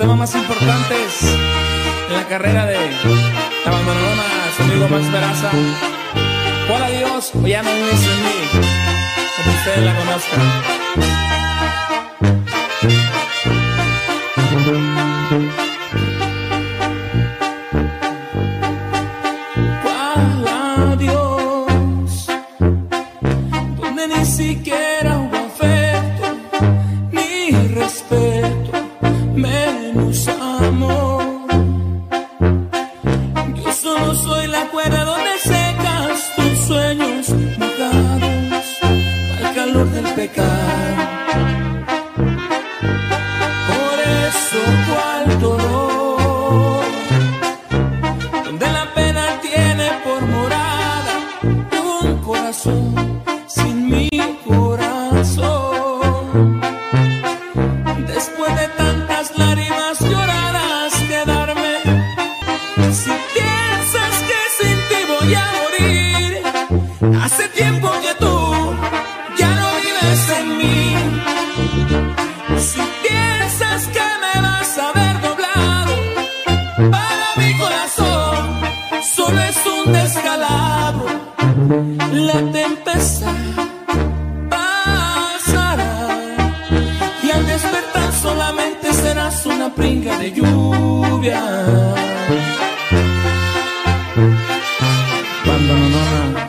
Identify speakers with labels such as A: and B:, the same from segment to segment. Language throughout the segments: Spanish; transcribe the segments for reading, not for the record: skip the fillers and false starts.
A: temas más importantes en la carrera de la bandolona, su amigo Max Peraza. ¿Cuál adiós o ya no vives en mí? Como ustedes la conozcan. ¿Cuál adiós? Donde ni siquiera hubo afecto ni respeto, menos amor. Yo solo soy la cuerda donde secas tus sueños mojados al calor del pecado. Por eso cuál dolor, donde la pena tiene por morada un corazón sin mi corazón. Después de tantas lágrimas lloradas quedarme, si piensas que sin ti voy a morir, hace tiempo que tú ya no vives en mí. Si piensas que me vas a ver doblado, para mi corazón solo es un descalabro. La tempestad pasará y al despertar solamente serás una pringa de lluvia. Bandolona.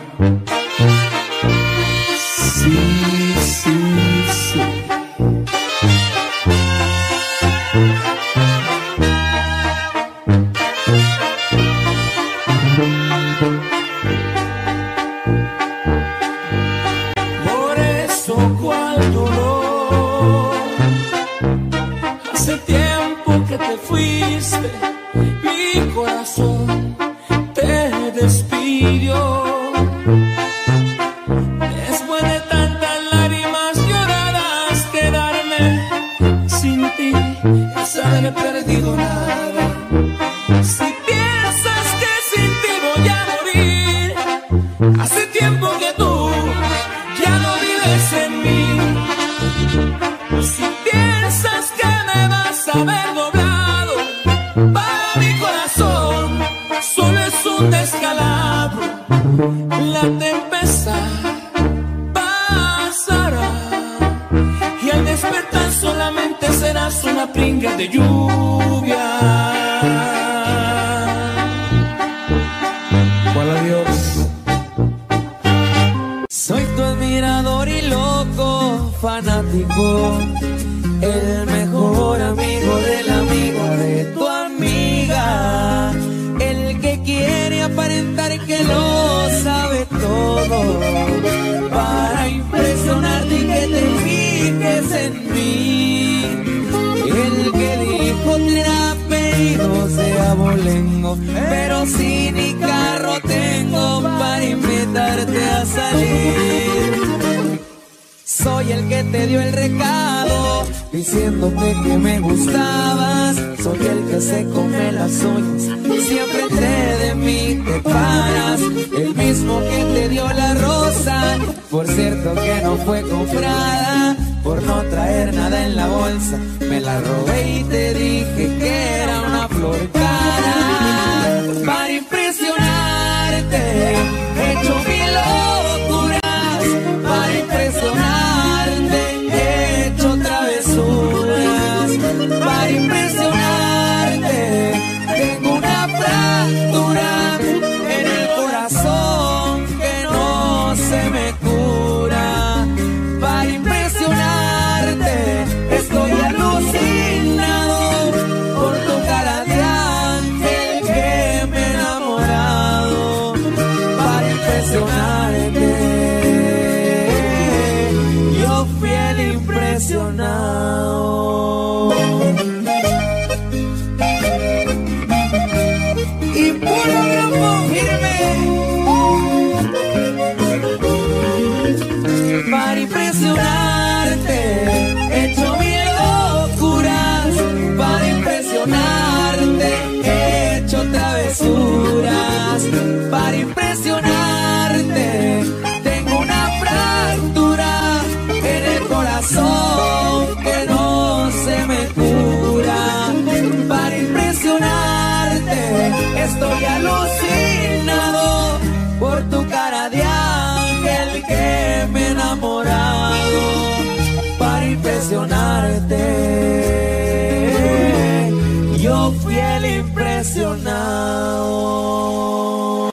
A: Sí, sí, sí. Por eso cuál dolor, hace tiempo que te fuiste, mi corazón te despidió. Después de tantas lágrimas lloradas quedarme sin ti es haber perdido nada. Si piensas que sin ti voy a morir, hace tiempo que tú ya no vives en mí. Si piensas que me vas a ver doblado, para mi corazón solo es un descalabro. La tempestad pasará y al despertar solamente serás una pringa de lluvia. ¿Cuál adiós?
B: Soy tu admirador y loco fanático, el mejor amigo del amigo de tu amiga, el que quiere aparentar que lo sabe todo para impresionarte y que te fijes en mí, el que dijo tener apellidos de abolengo, pero si ni carro tengo para invitarte a salir. Soy el que te dio el recado diciéndote que me gustabas. Soy el que se come las uñas, siempre entre de mí te paras. El mismo que te dio la rosa, por cierto que no fue comprada. Por no traer nada en la bolsa, me la robé y te dije que era una flor cara. Para impresionarte he hecho mil locuras, para impresionarte he hecho travesuras, para impresionarte tengo una fractura en el corazón que no se me cura. Para impresionarte estoy alucinado por tu cara de ángel que me he enamorado. Para impresionarte yo fui el impresionado. Y puro grupo firme. Para impresionarte he hecho mil locuras, para impresionarte he hecho travesuras, para impresionarte tengo una fractura en el corazón que no se me cura. impresionarte. Yo fui el impresionado.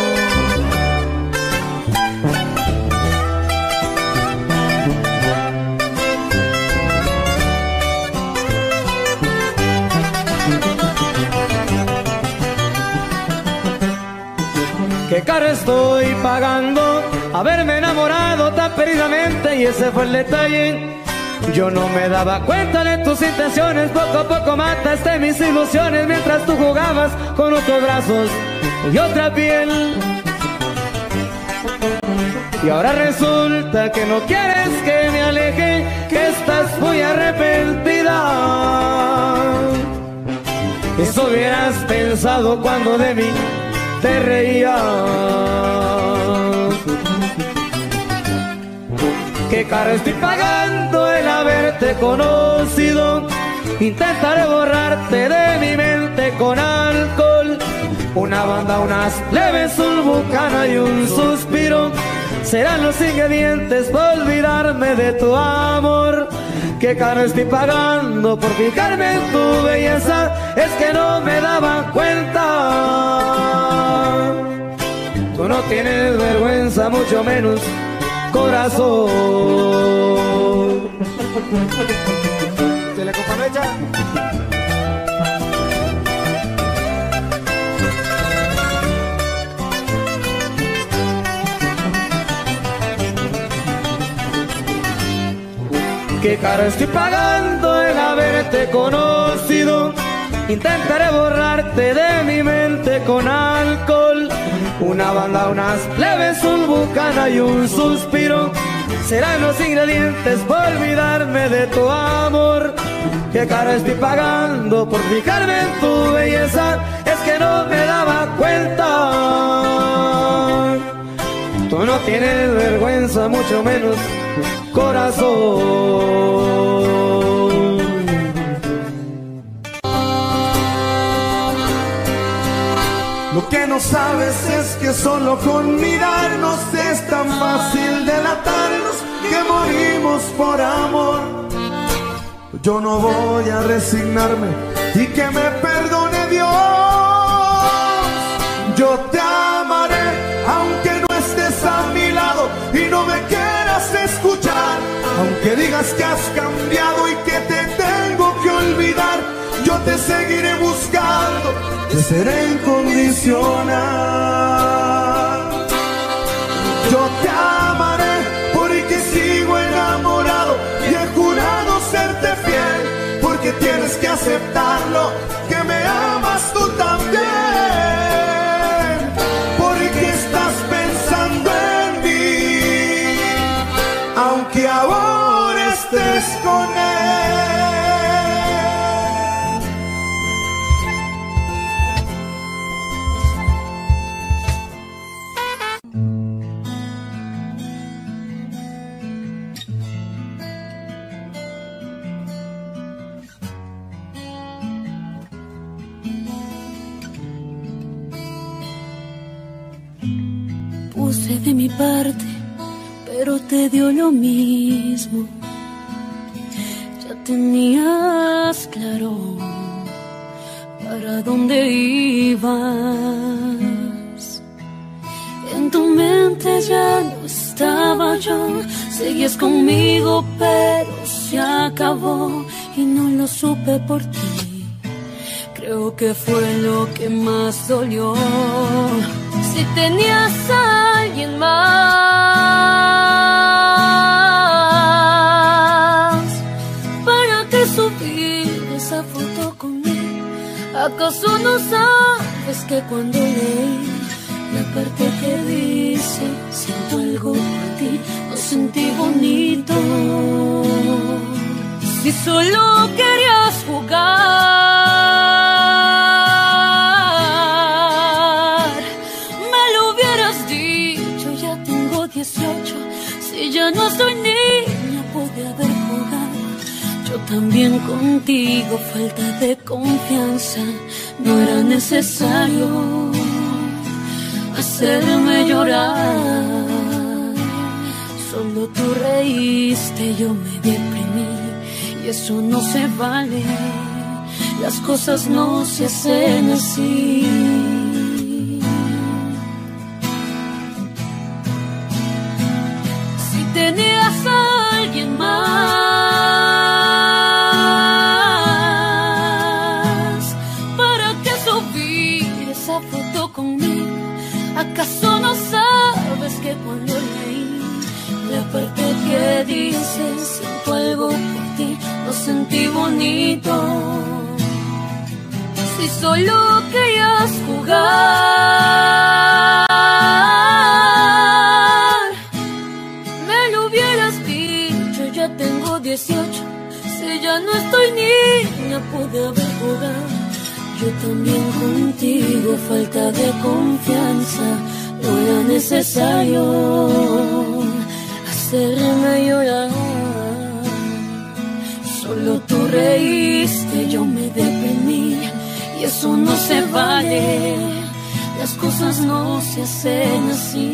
C: Qué caro estoy pagando haberme enamorado tan perdidamente, y ese fue el detalle. Yo no me daba cuenta de tus intenciones, poco a poco mataste mis ilusiones mientras tú jugabas con otros brazos y otra piel. Y ahora resulta que no quieres que me aleje, que estás muy arrepentida. Eso hubieras pensado cuando de mí te reías. Qué caro estoy pagando el haberte conocido. Intentaré borrarte de mi mente con alcohol. Una banda, unas leves, un bucana y un suspiro serán los ingredientes para olvidarme de tu amor. Qué caro estoy pagando por fijarme en tu belleza, es que no me daba cuenta. Tú no tienes vergüenza, mucho menos corazón. ¿Se le acompaña? Qué caro estoy pagando el haberte conocido. Intentaré borrarte de mi mente con alcohol. Una banda, unas leves, un bucana y un suspiro serán los ingredientes para olvidarme de tu amor. Qué caro estoy pagando por fijarme en tu belleza, es que no me daba cuenta. Tú no tienes vergüenza, mucho menos corazón.
D: Lo que no sabes es que solo con mirarnos es tan fácil delatarnos que morimos por amor. Yo no voy a resignarme y que me perdone Dios. Yo te amaré aunque no estés a mi lado y no me quieras escuchar. Aunque digas que has cambiado y que te tengo que olvidar, yo te seguiré buscando, te seré incondicional. Yo te amaré porque sigo enamorado y he jurado serte fiel, porque tienes que aceptarlo, que me amas tú también, porque estás pensando en mí, aunque ahora estés con él.
E: Puse de mi parte, pero te dio lo mismo. Ya tenías claro para dónde ibas. En tu mente ya no estaba yo. Seguías conmigo, pero se acabó y no lo supe por ti. Creo que fue lo que más dolió. Si tenías a alguien más, ¿para qué subir esa foto con él? ¿Acaso no sabes que cuando leí la parte que dice siento algo por ti, lo sentí bonito? Si solo querías jugar, me lo hubieras dicho. Ya tengo 18, si ya no soy niña, pude haber jugado. Yo también contigo, falta de confianza, no era necesario hacerme llorar. Solo tú reíste, yo me deprimí y eso no se vale. Las cosas no se hacen así. Si tenías a alguien más, ¿para qué subir esa foto conmigo? ¿Acaso no sabes que cuando leí la parte que dice siento algo por ti, lo sentí bonito? Si solo querías jugar, me lo hubieras dicho. Ya tengo 18, si ya no estoy niña, pude haber jugado. Yo también contigo, falta de confianza, no era necesario hacerme llorar. Solo tú reíste, yo me deprimí, y eso no se vale. Las cosas no se hacen así.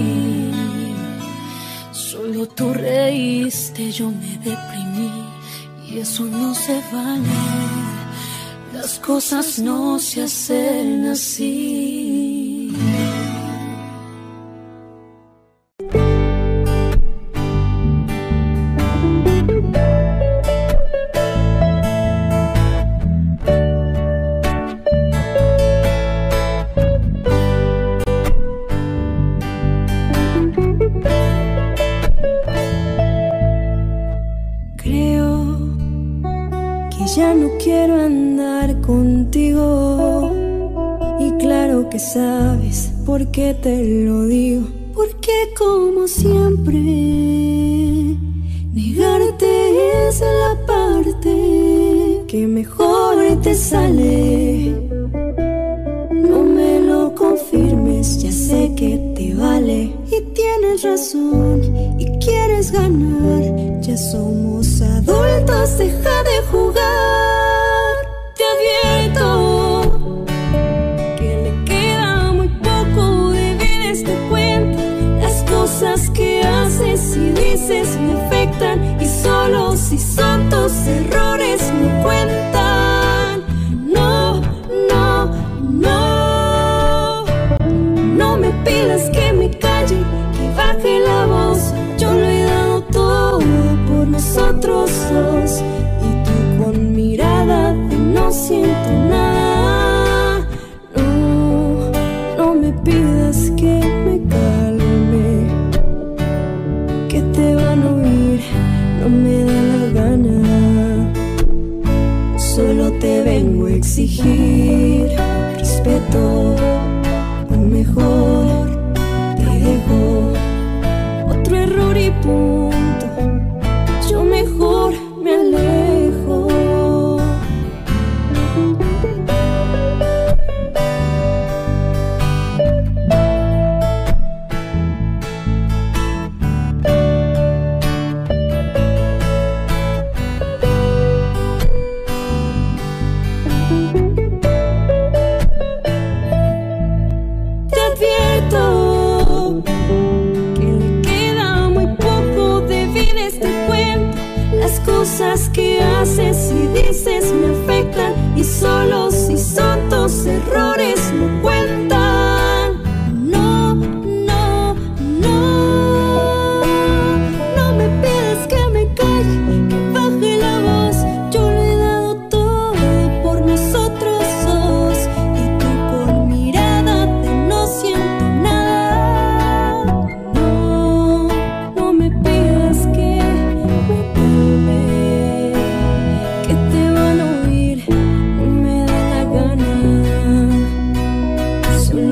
E: Solo tú reíste, yo me deprimí, y eso no se vale. Las cosas no se hacen así.
F: Ya no quiero andar contigo, y claro que sabes por qué te lo digo. Porque como siempre, negarte es la parte que mejor te sale. No me lo confirmes, ya sé que te vale. Y tienes razón, y quieres ganar. Ya somos adultos, deja de jugar. Te advierto que le queda muy poco de vida a este cuento. Las cosas que haces y dices me afectan, y solo si son tus errores me cuentan. No, no, no, no me pidas que me calle, que baje la voz. Yo lo he dado todo por nosotros dos, y tú con mirada de no siento nada. No, no me pidas que me calme, que te van a oír, no me da la gana. Solo te vengo a exigir respeto, un mejor. Te dejo otro error y punto. Yo mejor me alejo. Te advierto que le queda muy poco de vida a este cuento. Las cosas que haces y dices me afectan, y solo si son tus errores me cuentan. No, no, no, no me pidas que me calle, que baje la voz. Yo lo he dado todo por nosotros dos, y tú con mirada de no siento nada. No, no me pidas que me calme, que te van a oír, no me da la gana.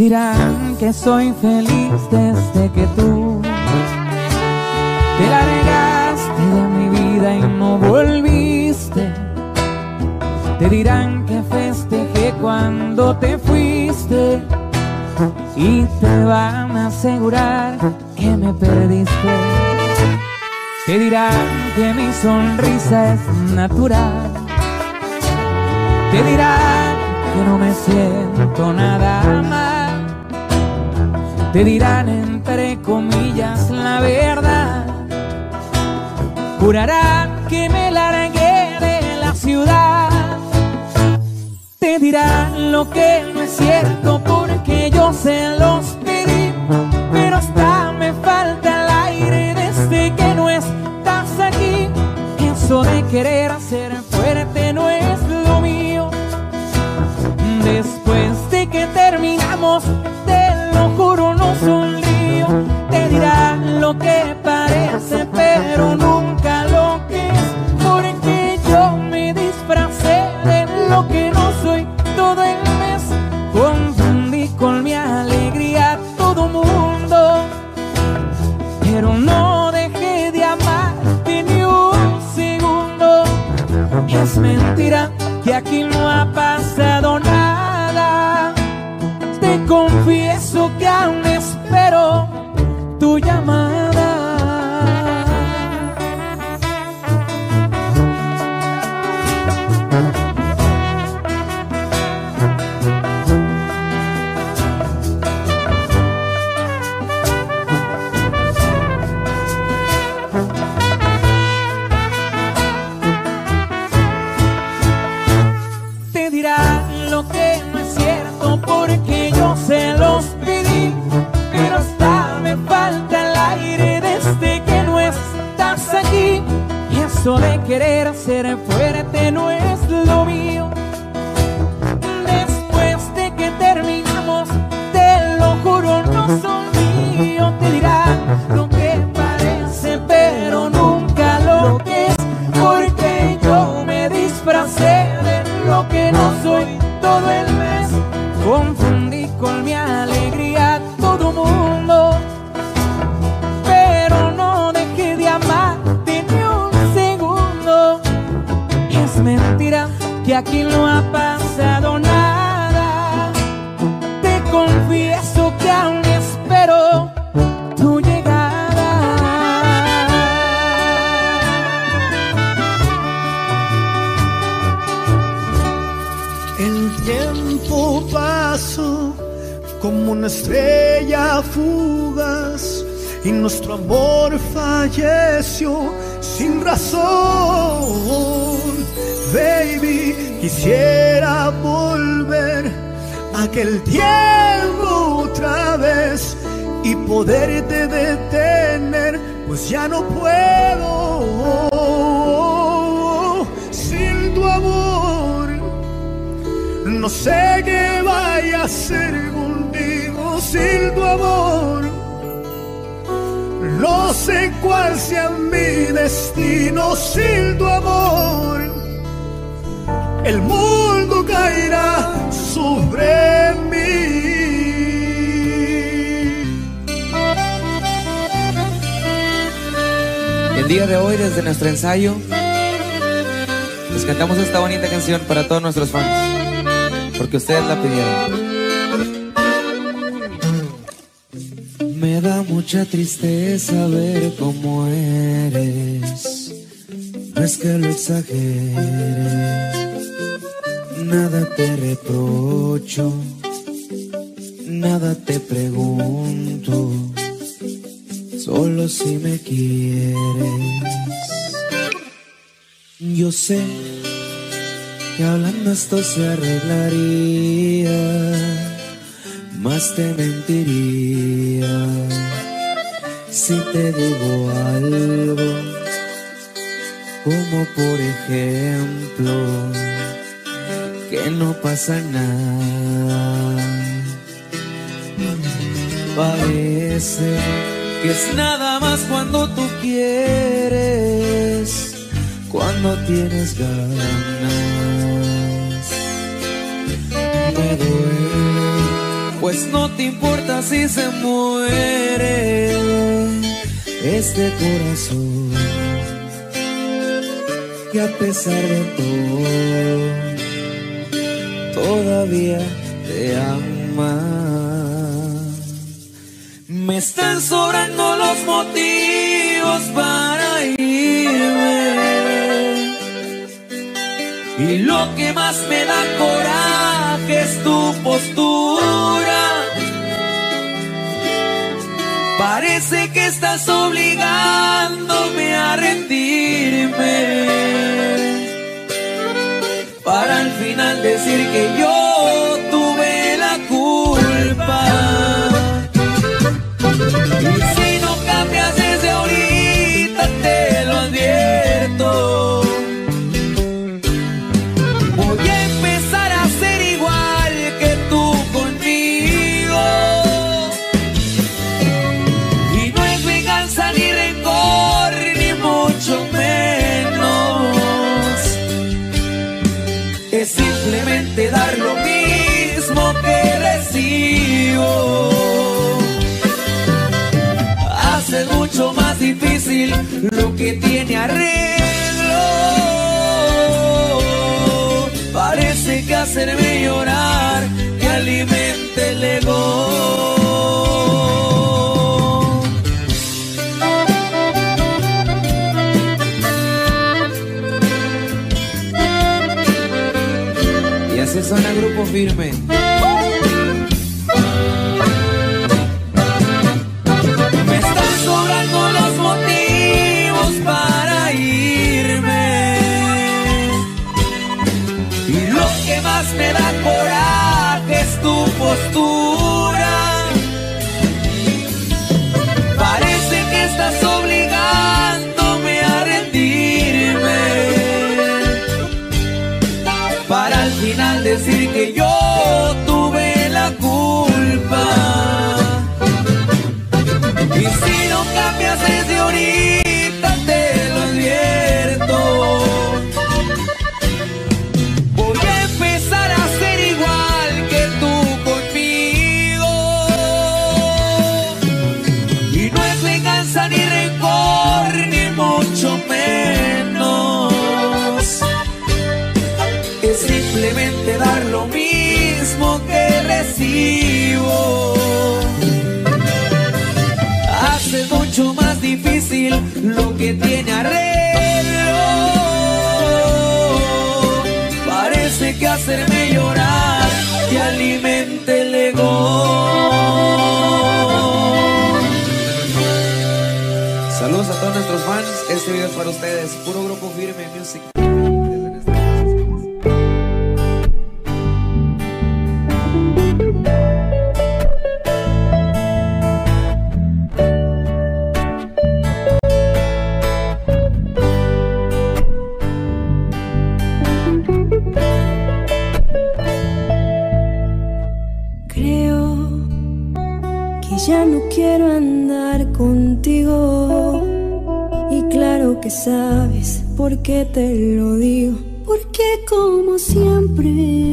B: dirán que soy feliz desde que tú te largaste de mi vida y no volviste. Te dirán que festejé cuando te fuiste y te van a asegurar que me perdiste. Te dirán que mi sonrisa es natural. Te dirán que no me siento nada mal. Te dirán entre comillas la verdad. Jurarán que me largué de la ciudad. Te dirán lo que no es cierto porque yo se los pedí, pero hasta me falta el aire desde que no estás aquí. Eso de querer ser fuerte no es lo mío. Después de que terminamos, te lo juro, no sonrío. Te dirán lo que parece, pero nunca lo que es, porque yo me disfracé de lo que no soy todo el mes. Confundí con mi alegría a todo mundo, pero no dejé de amarte ni un segundo. Es mentira que aquí no ha pasado nada. Te confieso que aún espero tu llamada. Te dirán lo que no es cierto porque yo se los pedí, pero hasta me falta el aire desde que no estás aquí. Y eso de querer ser fuerte no es lo mío. Después de que terminamos, te lo juro, no son míos. Te dirán lo que parece, pero nunca lo que es, porque yo me disfracé de lo que no soy todo el mes. Confundí con mi alegría a todo mundo, pero no dejé de amarte ni un segundo. Es mentira que aquí no ha pasado nada. Te confieso que aún espero tu llegada.
D: El tiempo pasó como una estrella fugaz y nuestro amor falleció sin razón. Baby, quisiera volver a aquel tiempo otra vez y poderte detener, pues ya no puedo sin tu amor. No sé qué vaya a hacer contigo sin tu amor. No sé cuál sea mi destino sin tu amor. El mundo caerá sobre mí.
B: El día de hoy, desde nuestro ensayo, les cantamos esta bonita canción para todos nuestros fans, porque ustedes la pidieron. Me da mucha tristeza ver cómo eres, no es que lo exageres, nada te reprocho, nada te pregunto, solo si me quieres. Yo sé que hablando esto se arreglaría, más te mentiría si te digo algo, como por ejemplo que no pasa nada. Parece que es nada más cuando tú quieres, cuando tienes ganas. Me duele pues no te importa si se muere este corazón, y a pesar de todo todavía te ama. Me están sobrando los motivos para irme, y lo que más me da coraje es tu postura. Parece que estás obligándome a rendirme, para al final decir que yo tuve la culpa. Y si no cambias desde ahorita, te lo advierto, voy a empezar a ser igual que tú conmigo. Y no es venganza ni rencor, ni mucho menos. Es simplemente dar lo mismo que recibo. Hace mucho más difícil lo que tiene arreglo. Parece que hacerme llorar me alimenta el ego. Y así suena el Grupo Firme. Me están sobrando los motivos para irme, y lo que más me da coraje es tu postura. Parece que estás obligándome a rendirme, para al final decir que yo tuve la culpa. Y si no cambias desde ahorita, te lo advierto, voy a empezar a ser igual que tú conmigo. Y no es venganza ni rencor, ni mucho menos. Es simplemente dar lo mismo que recibo. Hace mucho más difícil lo que tiene arreglo. Parece que hacerme llorar te alimenta el ego. Saludos a todos nuestros fans. Este video es para ustedes. Puro Grupo Firme Music.
F: Ya no quiero andar contigo, y claro que sabes por qué te lo digo. Porque como siempre,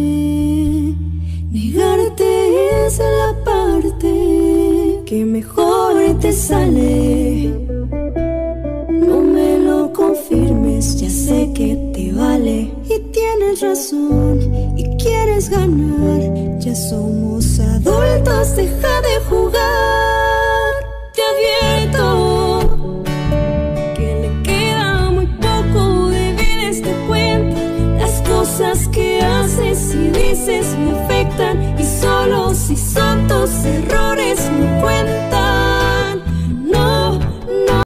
F: negarte es la parte que mejor te sale. No me lo confirmes, ya sé que te vale. Y tienes razón, y quieres ganar. Ya somos adultos, deja de jugar. Te advierto que le queda muy poco de vida a este cuento. Las cosas que haces y dices me afectan, y solo si son tus errores me cuentan. No, no,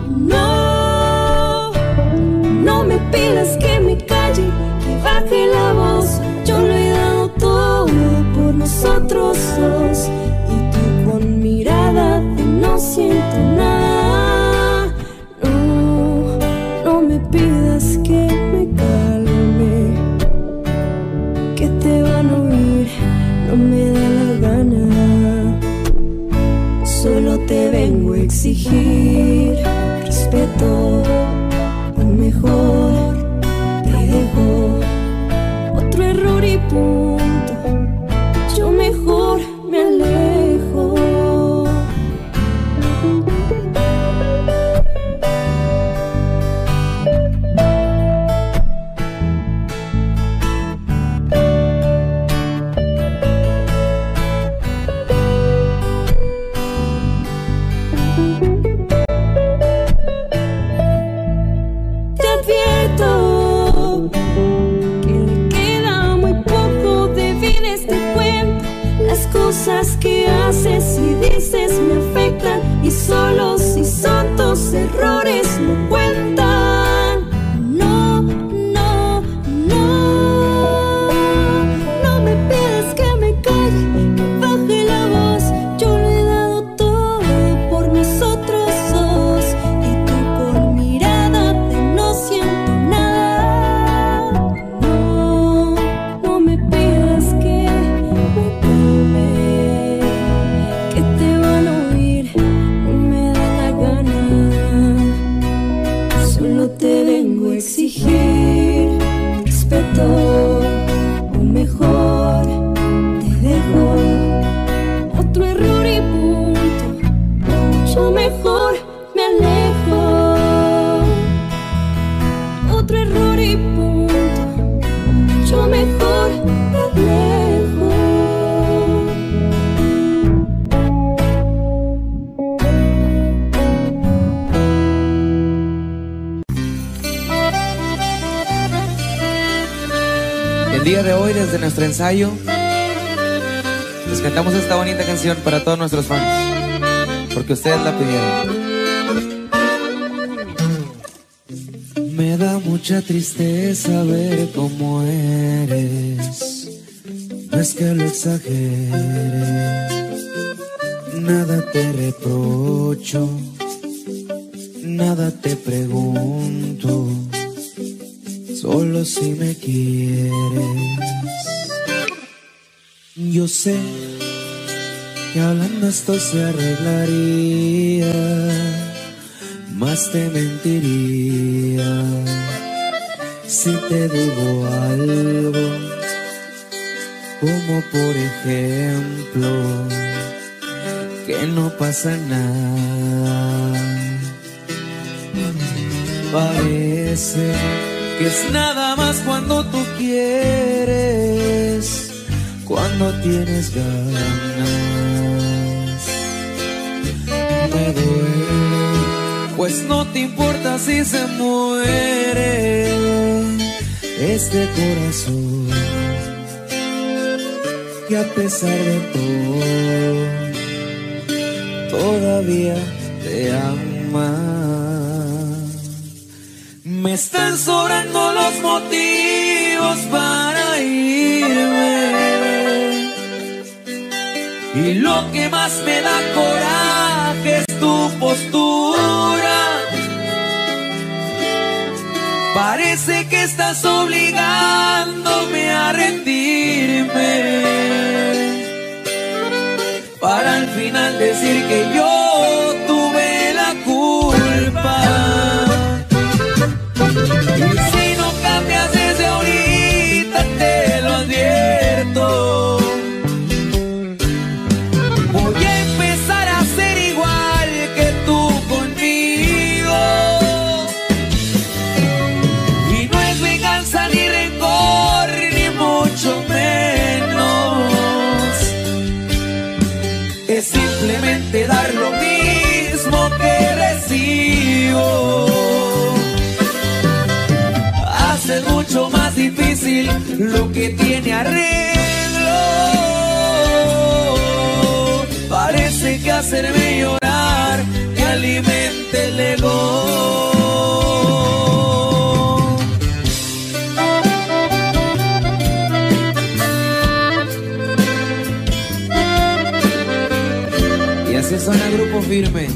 F: no, no me pidas que me calle, que baje la voz. Yo lo he dado todo por nosotros dos, y tú con mirada de no siento nada. No, no me pidas que me calme, que te van a oír, no me da la gana. Solo te vengo a exigir respeto, o mejor te dejo otro error y punto. Yo mejor me alejo. y solo si son tus errores no cuentan. No, no, no, no me pides que me calle, que baje la voz. Yo lo he dado todo por nosotros dos, y tú con mirada de no siento nada. No, no me pidas que me calme, que te van a oír, no me da la gana. Solo te vengo a exigir respeto, o mejor te dejo. Otro error y punto, yo mejor me alejo. Otro error y punto, yo mejor me alejo.
B: El día de hoy, desde nuestro ensayo, les cantamos esta bonita canción para todos nuestros fans, porque ustedes la pidieron. Me da mucha tristeza ver cómo eres, no es que lo exagere, nada te reprocho, nada te pregunto, solo si me quieres. Yo sé que hablando esto se arreglaría, más te mentiría si te digo algo, como por ejemplo que no pasa nada. Parece que es nada más cuando tú quieres, cuando tienes ganas. Me duele, pues no te importa si se muere este corazón, que a pesar de todo todavía te ama. Me están sobrando los motivos para irme, y lo que más me da coraje es tu postura. Parece que estás obligándome a rendirme, para al final decir que yo tuve la culpa. Y si no cambias desde ahorita, te lo advierto, voy a empezar a ser igual que tú conmigo. Y no es venganza ni rencor, ni mucho menos, es simplemente dar lo mismo que recibo. Es mucho más difícil lo que tiene arreglo. Parece que hacerme llorar te alimenta el ego. Y así suena el Grupo Firme.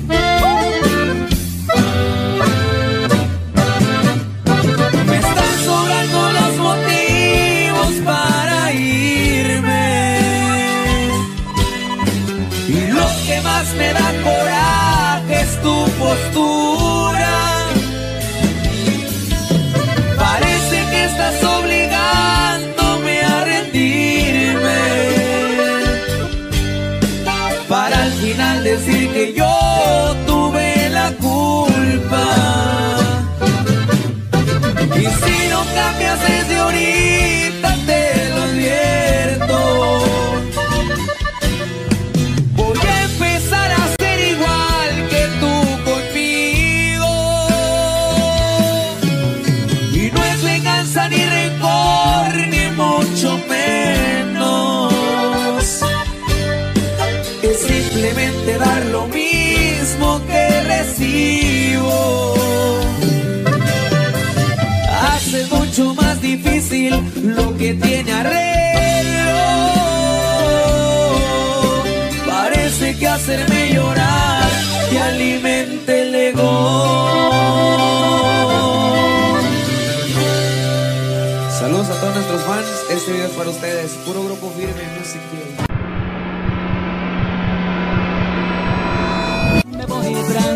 B: Los motivos para irme, y lo que más me da coraje es tu postura. Parece que estás obligándome a rendirme, para al final decir que yo tuve la culpa. Y si no cambias desde ahorita, te lo advierto, voy a empezar a ser igual que tú conmigo. Y no es venganza ni rencor, ni mucho menos, es simplemente dar lo mismo mismo que recibo. Hace mucho más difícil lo que tiene arreglo. Parece que hacerme llorar te alimenta el ego. Saludos a todos nuestros fans, este video es para ustedes, puro Grupo Firme Music.
G: Me voy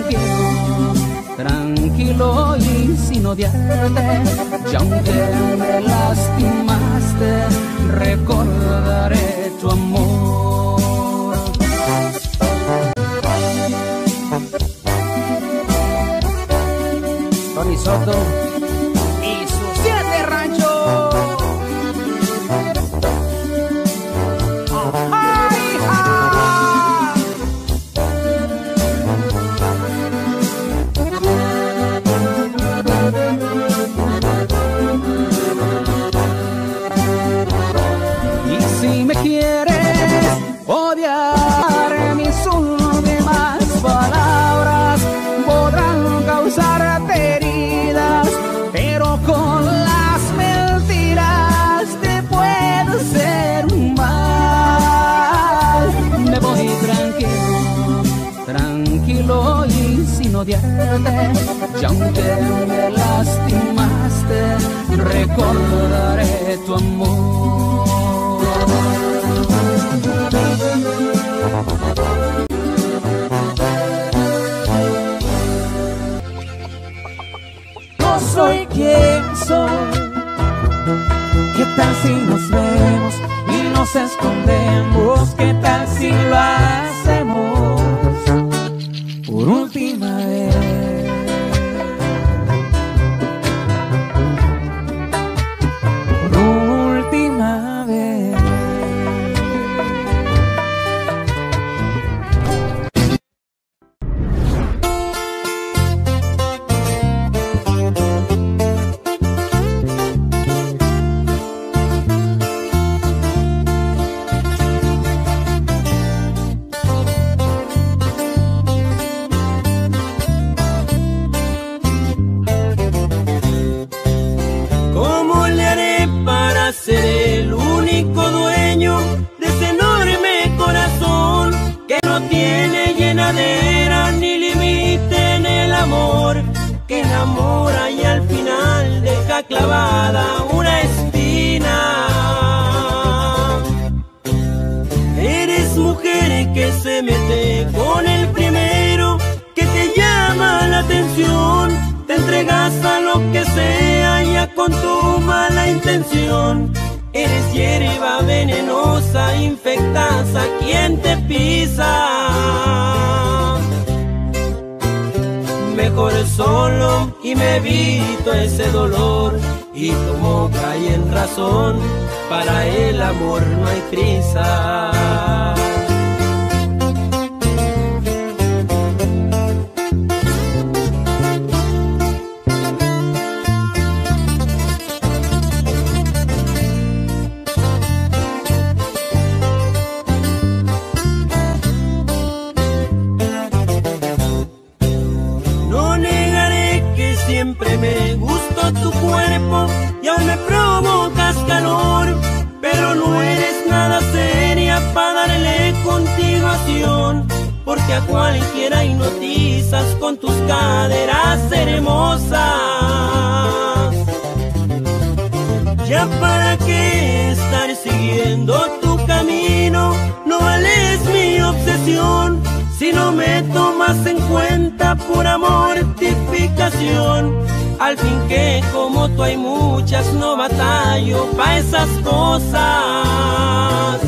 G: tranquilo y sin odiarte, y aunque me lastimaste, recordaré tu amor. Tony Soto y sus 7 ranchos. Y si me quieres odiar, mis últimas palabras podrán causarte heridas, pero con las mentiras te puedo hacer mal. Me voy tranquilo y sin odiarte, y aunque me lastimaste, recordaré tu amor.
B: No soy quien soy. ¿Qué tal si nos vemos y nos escondemos? ¿Qué tal si lo hacemos por última vez? Por última vez. ¿Cómo le haré para ser el único dueño de ese enorme corazón que no tiene llenadera ni límite en el amor, que enamora y al final deja clavada una espina? Eres mujer que se mete con el primero que te llama la atención, te entregas a lo que sea ya con tu mala intención. Eres hierba venenosa, infectas a quien te pisa. Mejor solo y me evito ese dolor, y como cae en razón, para el amor no hay prisa. No negaré que siempre me gustó tu cuerpo y aún me provocas calor, pero no eres nada seria para darle continuación, porque a cualquiera hipnotizas con tus caderas hermosas. Ya para qué estar siguiendo tu camino, no vales mi obsesión. Si no me tomas en cuenta, pura mortificación. Al fin que como tú hay muchas, no batallo pa' esas cosas.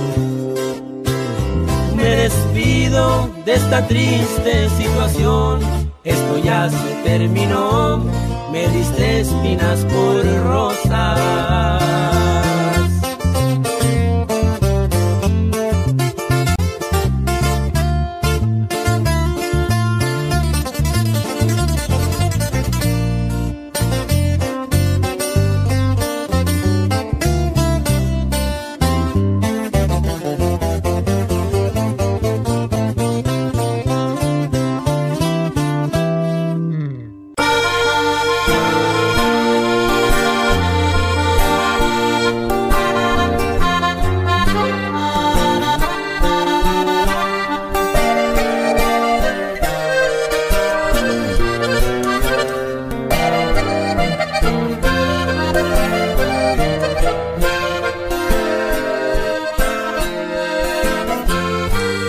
B: Me despido de esta triste situación, esto ya se terminó, me diste espinas por rosas.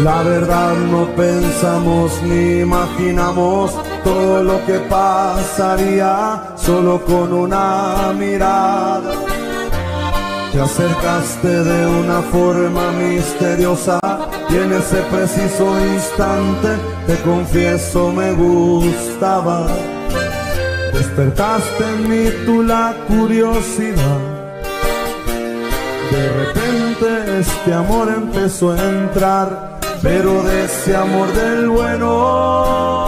D: La verdad no pensamos ni imaginamos todo lo que pasaría solo con una mirada. Te acercaste de una forma misteriosa y en ese preciso instante, te confieso, me gustaba. Despertaste en mí tú la curiosidad. De repente este amor empezó a entrar, pero de ese amor del bueno.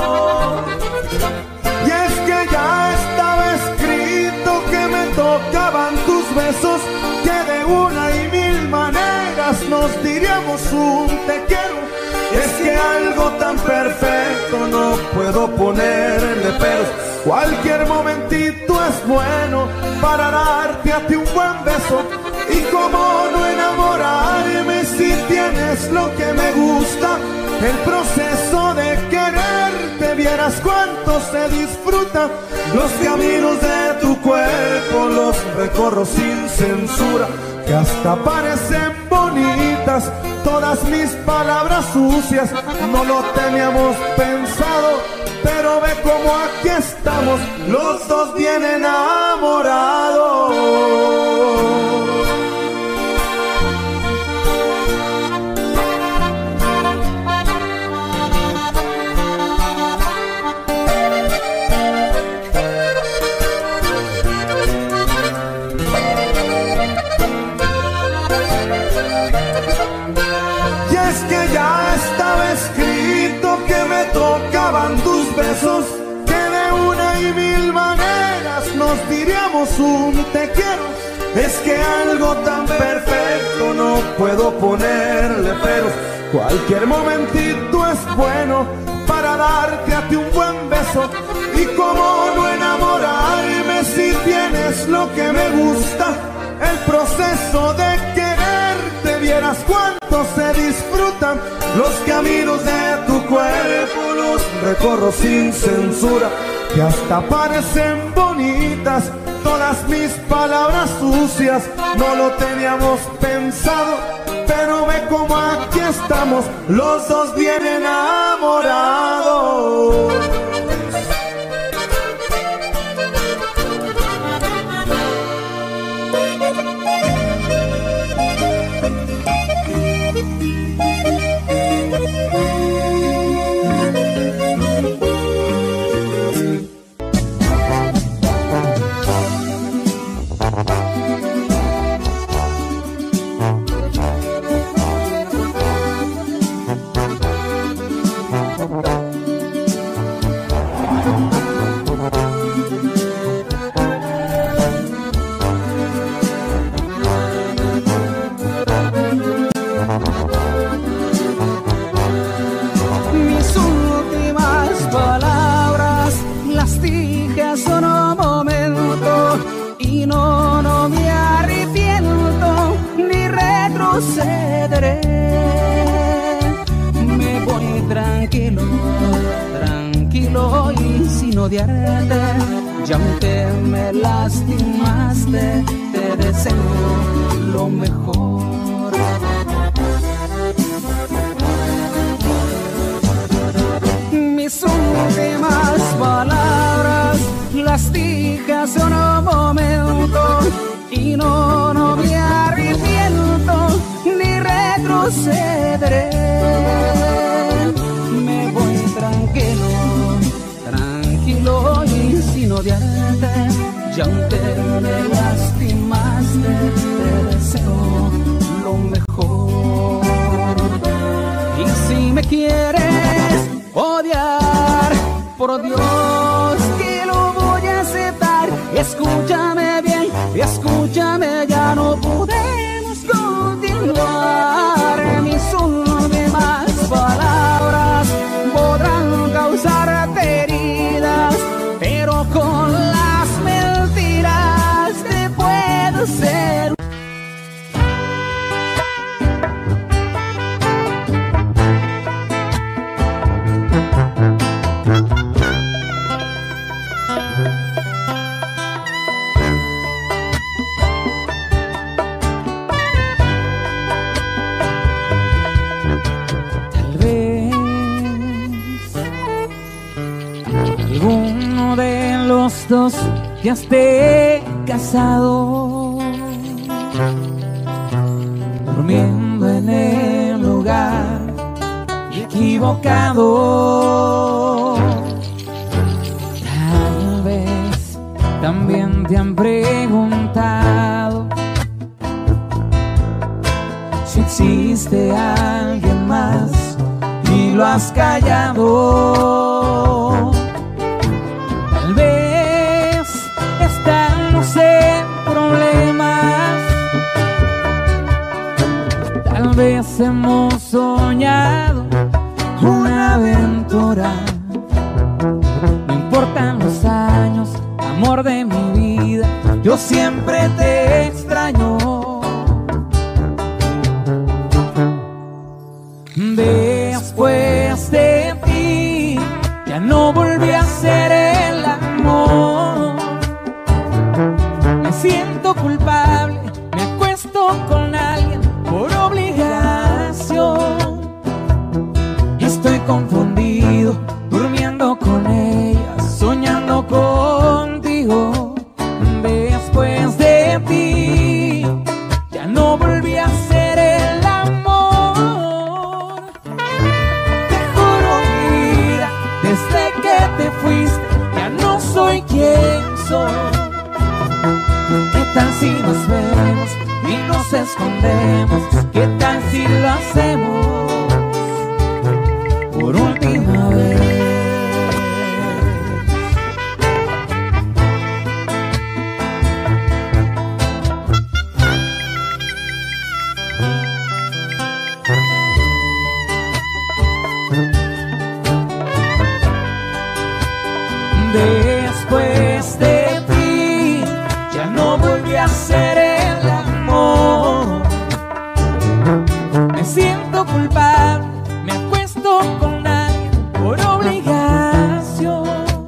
D: Y es que ya estaba escrito que me tocaban tus besos, que de una y mil maneras nos diríamos un te quiero. Es que algo tan perfecto no puedo ponerle peros. Cualquier momentito es bueno para darte a ti un buen beso. Y cómo no enamorarme si tienes lo que me gusta. El proceso de quererte, vieras cuánto se disfruta. Los caminos de tu cuerpo los recorro sin censura, que hasta parecen bonitas todas mis palabras sucias. No lo teníamos pensado, pero ve cómo aquí estamos, los dos bien enamorados. Que ya estaba escrito que me tocaban tus besos, que de una y mil maneras nos diríamos un te quiero. Es que algo tan perfecto no puedo ponerle peros. Cualquier momentito es bueno para darte a ti un buen beso. Y cómo no enamorarme si tienes lo que me gusta. El proceso de quererte, vieras cuánto se disfrutan. Los caminos de tu cuerpo los recorro sin censura, que hasta parecen bonitas todas mis palabras sucias. No lo teníamos pensado, pero ve cómo aquí estamos, los dos bien enamorados.
B: Me voy tranquilo, tranquilo y sin odiarte. Y aunque me lastimaste, te deseo lo mejor. Mis últimas palabras las dije hace un momento y no me arrepiento ni retrocederé. Me voy tranquilo, tranquilo y sin odiarte. Y aunque me lastimaste, te deseo lo mejor. Y si me quieres odiar, por Dios que lo voy a aceptar. Escúchame bien, escúchame, ya no podemos continuar. Mis últimas palabras podrán causarte heridas, pero con las mentiras te puedo ser. alguno de los dos ya esté casado, durmiendo en el lugar equivocado. Tal vez también te han preguntado si existe alguien más y lo has callado. Tal vez estamos en problemas, tal vez hemos soñado una aventura. No importan los años, amor de mi vida, yo siempre te extraño. Después de ti ya no volví a ser el amor. Me siento culpable, me acuesto con alguien por obligación. Estoy confundido, durmiendo con ella, soñando contigo. Después de ti ya no volví a ser el amor. Te juro mi vida, desde que te fuiste ya no soy quien soy. ¿Qué tal si nos vemos y nos escondemos? ¿Qué tal si lo hacemos por última vez? Después de ti ya no volví a ser el amor. Me siento culpable, me acuesto con alguien por obligación.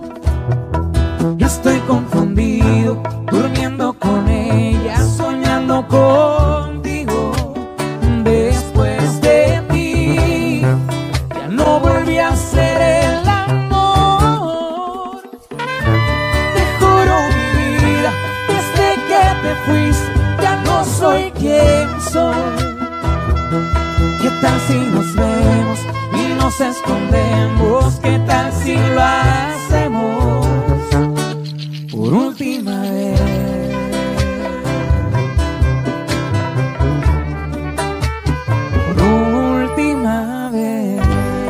B: Estoy confundido, durmiendo con ella, soñando contigo. Después de ti ya no volví a ser el amor. Te juro mi vida, desde que te fuiste ya no soy quien soy. ¿Qué tal si nos vemos y nos escondemos? ¿Qué tal si lo hacemos por última vez? Por última vez.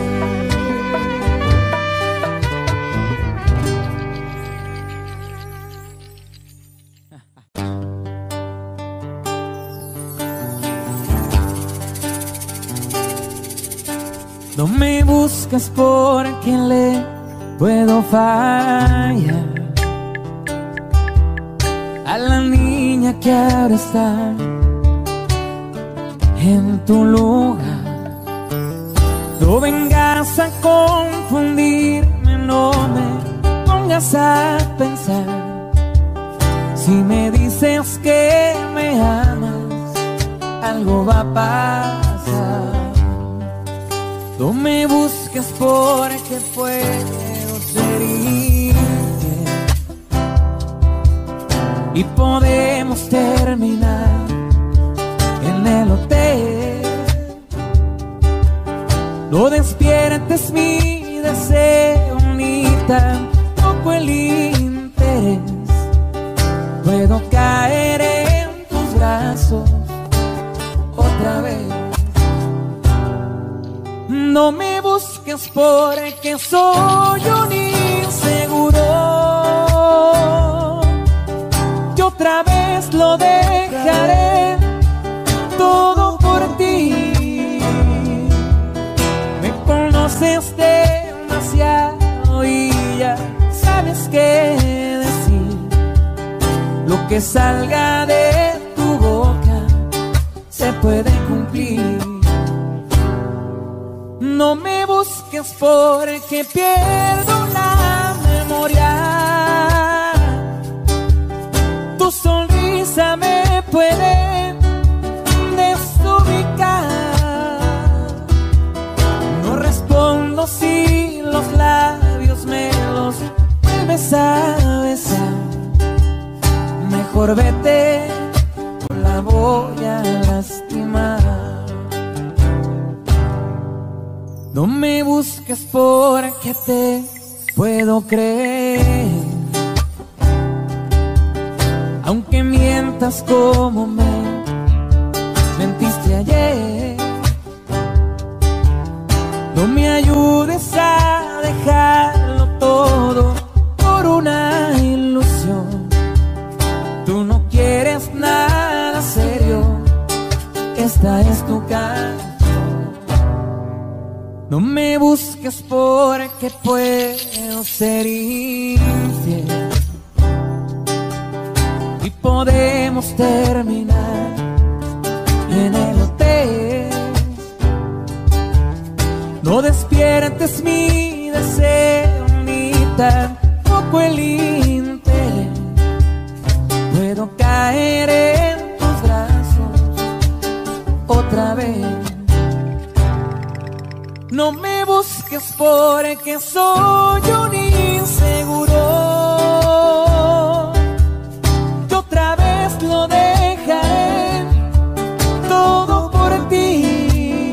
B: No me buscas porque le puedo fallar a la niña que ahora está en tu lugar. No vengas a confundirme, no me pongas a pensar. Si me dices que me amas, algo va a pasar. No me busques porque puedo ser infiel y podemos terminar en el hotel. No despiertes mi deseo ni tampoco el interés. Puedo caer en tus brazos otra vez. No me busques porque soy un inseguro. Yo otra vez lo dejaré todo por ti. Me conoces demasiado y ya sabes qué decir. Lo que salga de tu boca se puede cumplir. No me busques porque pierdo la memoria. Tu sonrisa me puede desubicar. No respondo si los labios me los ayudes a besar, mejor vete, no la voy a lastimar. No me busques porque te puedo creer, aunque mientas como me mentiste ayer. No me ayudes a dejarlo todo por una ilusión. Tú no quieres nada serio, esta es tu canción. No me busques porque puedo ser infiel y podemos terminar en el hotel. No despiertes mi deseo ni tampoco el interés. Puedo caer en tus brazos otra vez. No me busques porque soy un inseguro. Yo otra vez lo dejaré todo por ti.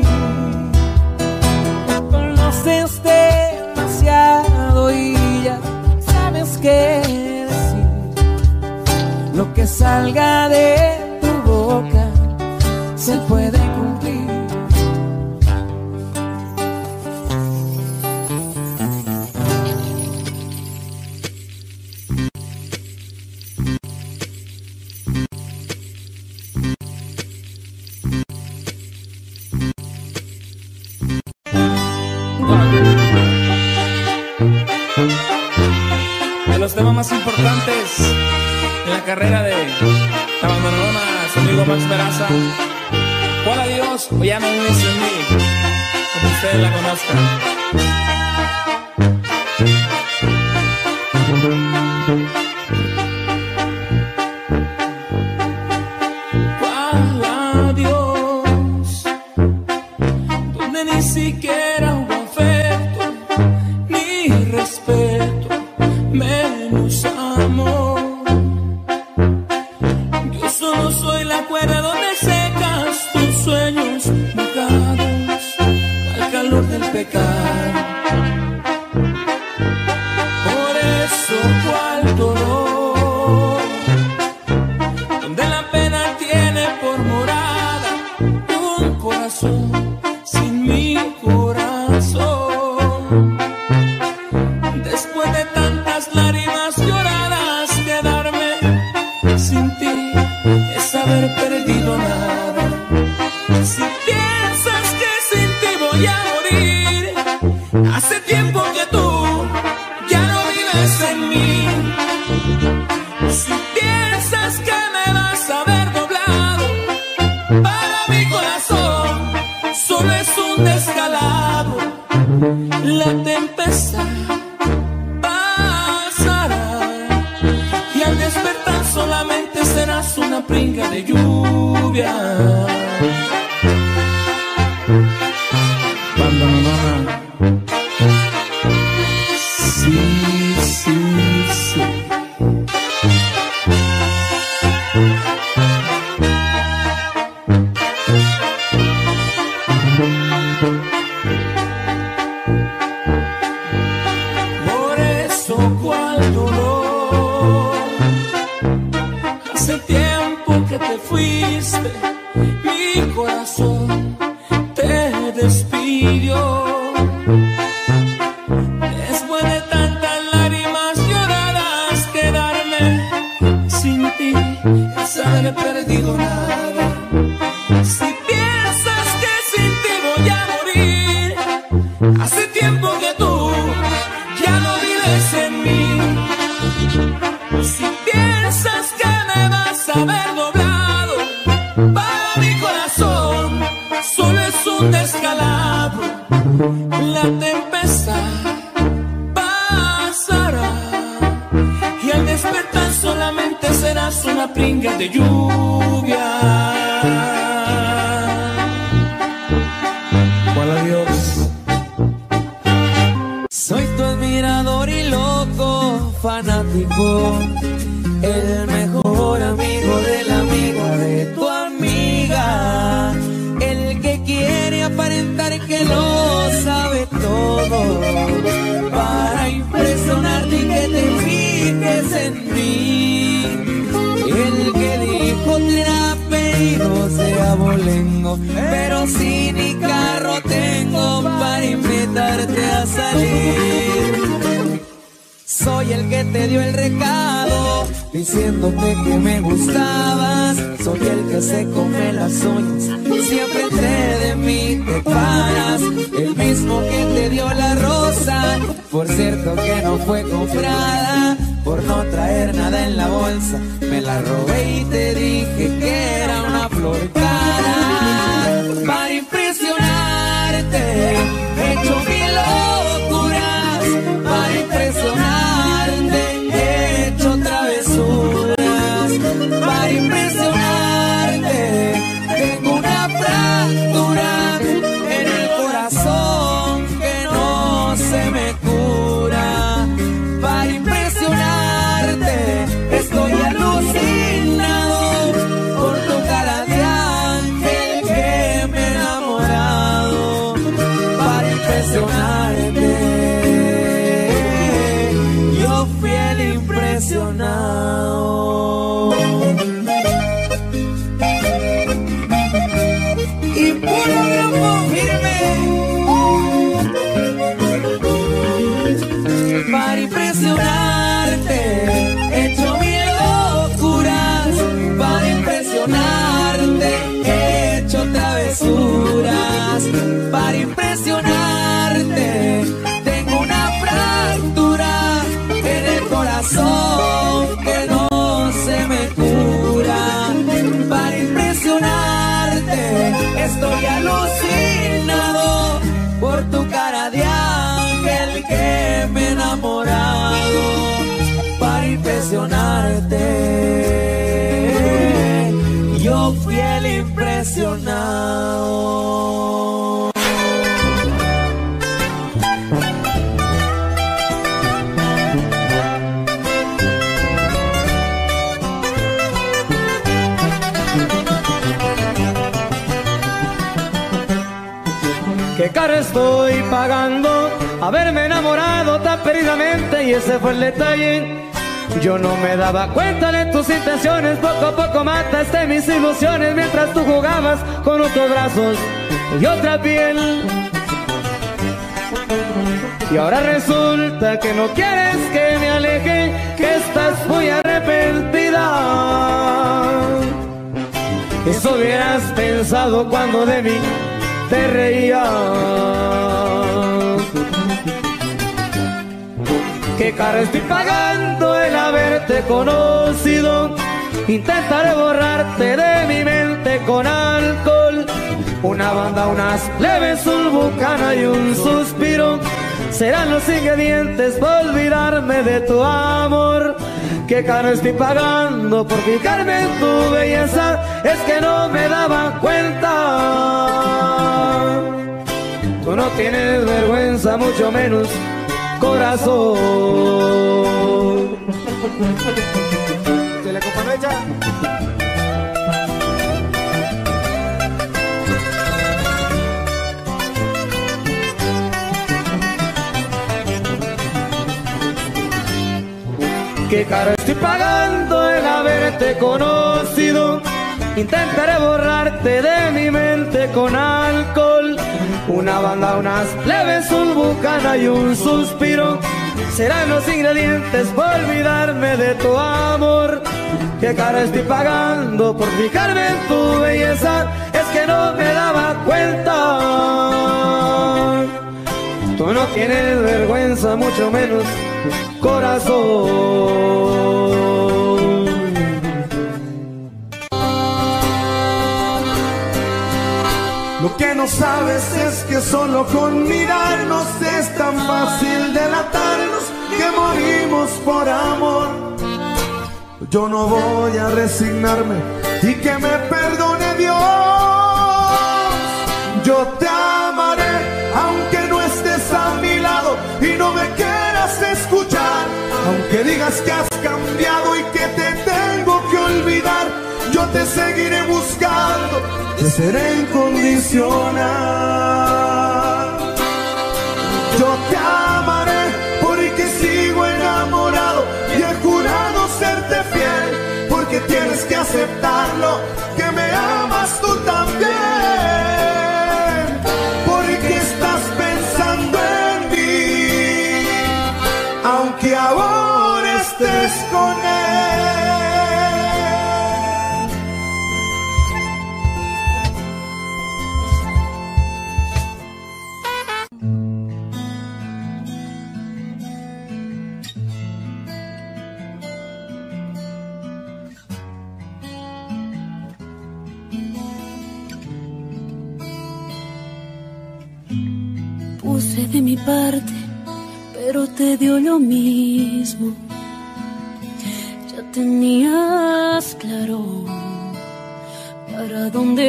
B: Me conoces demasiado y ya sabes qué decir. Lo que salga de tu boca se puede cumplir.
A: De los temas más importantes en la carrera de la bandonona, su amigo Max Veraza. ¿Cuál adiós? O ya no vives en mí, como ustedes la conozcan. ¿Cuál adiós? Donde ni siquiera hubo afecto ni respeto, menos amor. Yo solo soy la cuerda donde secas tus sueños mojados al calor del pecado. Por eso cuál dolor, donde la pena tiene por morada un corazón sin mi corazón. Después de tantas lágrimas lloradas, quedarme sin ti es haber perdido nada. Si piensas que sin ti voy a morir, hace tiempo que tú ya no vives en mí. Si piensas que me vas a ver doblado, para mi corazón solo es un descalabro. La tempestad y al despertar solamente serás una pringa de lluvia. Bandonona. Sí, sí, sí. Por eso cuál dolor, hace tiempo que te fuiste, mi corazón te despidió. Después de tantas lágrimas lloradas, quedarme sin ti es haber perdido nada. Si piensas que sin ti voy a morir, hace tiempo que tú ya no vives en mí. Si piensas que me vas a ver doblado, para mi corazón solo es un descalabro. La tempestad pasará y al despertar solamente serás una pringa de lluvia. ¿Cuál adiós?
B: Soy tu admirador y loco fanático, el mejor amigo de la amiga de tu amiga, el que quiere aparentar que lo sabe todo para impresionarte y que te fijes en mí, el que dijo tener apellidos de abolengo, pero si ni carro tengo para invitarte a salir. Soy el que te dio el recado diciéndote que me gustabas. Soy el que se come las uñas, siempre entre de mí te paras. El mismo que te dio la rosa, por cierto que no fue comprada. Por no traer nada en la bolsa, me la robé y te dije que era una flor cara. Para impresionarte, he hecho mil locuras. Para impresionarte, he hecho travesuras. Para impresionarte, tengo una fractura en el corazón que no se me cura. Para impresionarte, estoy alucinado por tu cara de ángel que me he enamorado. Para impresionarte, yo fui el impresionado. Y puro grupo firme. Para impresionarte, he hecho mil locuras. Para impresionarte, he hecho travesuras. Para impresionarte, tengo una fractura en el corazón que no se me cura. Para impresionarte, estoy alucinado por tu cara de ángel que me he enamorado. Para impresionarte, yo fui el impresionado.
C: Qué caro estoy pagando haberme enamorado tan perdidamente, y ese fue el detalle. Yo no me daba cuenta de tus intenciones, poco a poco mataste mis ilusiones mientras tú jugabas con otros brazos y otra piel. Y ahora resulta que no quieres que me aleje, que estás muy arrepentida. Eso hubieras pensado cuando de mí te reías. Qué caro estoy pagando el haberte conocido. Intentaré borrarte de mi mente con alcohol. Una banda, unas leves, un bucana y un suspiro serán los ingredientes para olvidarme de tu amor. Qué caro estoy pagando por fijarme en tu belleza. Es que no me daba cuenta. Tú no tienes vergüenza, mucho menos corazón.
D: ¿Se le acompaña?
C: Qué caro estoy pagando el haberte conocido. Intentaré borrarte de mi mente con alcohol. Una banda, unas leves, un bucana y un suspiro serán los ingredientes para olvidarme de tu amor. Qué caro estoy pagando por fijarme en tu belleza. Es que no me daba cuenta. Tú no tienes vergüenza, mucho menos corazón.
D: Lo que no sabes es que solo con mirarnos es tan fácil delatarnos que morimos por amor. Yo no voy a resignarme y que me perdone Dios. Yo te amaré aunque no estés a mi lado y no me quieras escuchar, aunque digas digas que has cambiado y que te tengo que olvidar, yo te seguiré buscando, te seré incondicional. Yo te amaré porque sigo enamorado y he jurado serte fiel, porque tienes que aceptarlo, que me amas tú también, porque estás pensando en mí, aunque ahora estés con él.
E: Puse de mi parte, pero te dio lo mismo. Ya tenías claro para dónde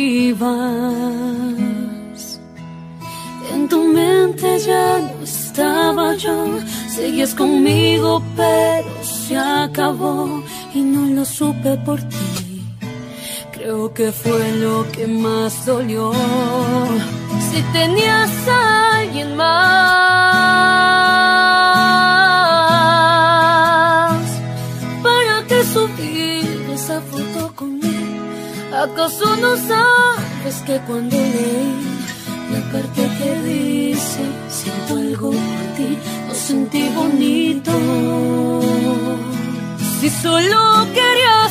E: ibas. En tu mente ya no estaba yo. Seguías conmigo, pero se acabó y no lo supe por ti. Creo que fue lo que más dolió. Si tenías a alguien más, ¿para qué subir esa foto conmigo? ¿Acaso no sabes que cuando leí la parte que dice siento algo por ti, lo sentí bonito? Si solo querías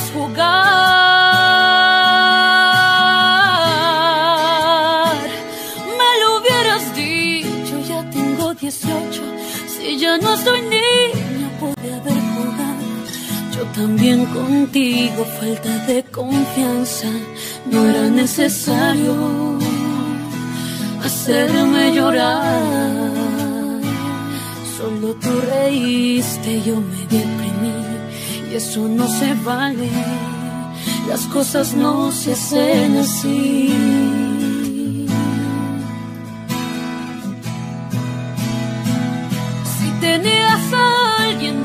E: jugar, me lo hubieras dicho. Ya tengo 18, si ya no soy niña, pude haber jugado. Yo también contigo, falta de confianza, no era necesario hacerme llorar. Solo tú reíste, yo me deprimí, y eso no se vale. Las cosas no se hacen así. Si tenías a alguien